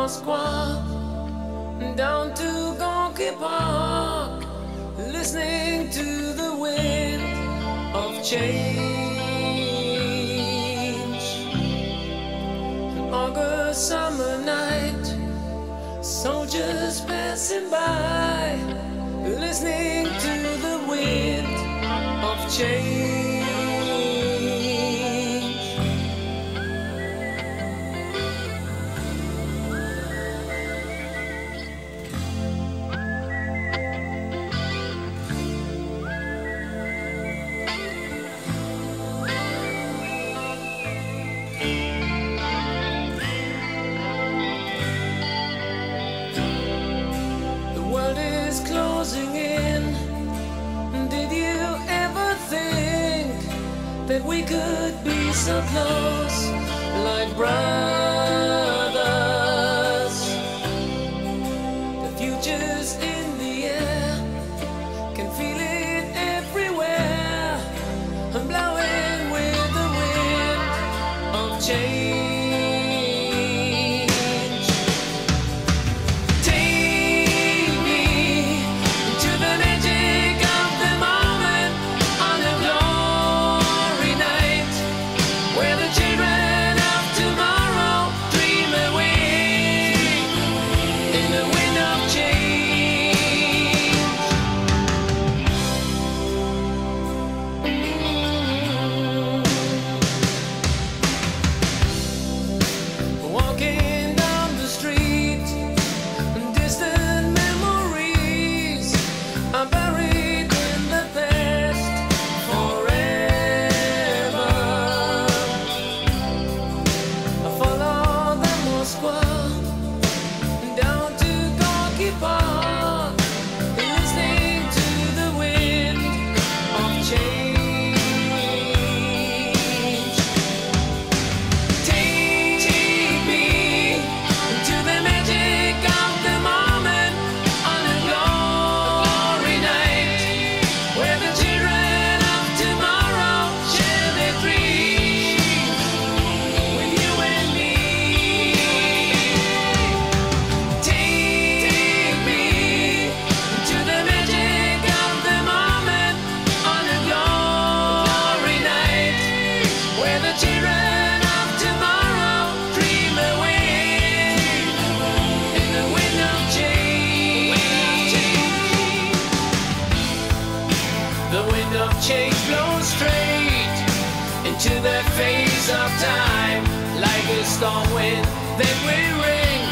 Moskva down to Gorky Park, listening to the wind of change. An August summer night, soldiers passing by, listening to the wind of change. Closing in. Did you ever think that we could be so close, like brothers? The future's in the air, can feel it everywhere. I'm blowing with the wind of change. Change blows straight into the face of time, like a storm wind that will ring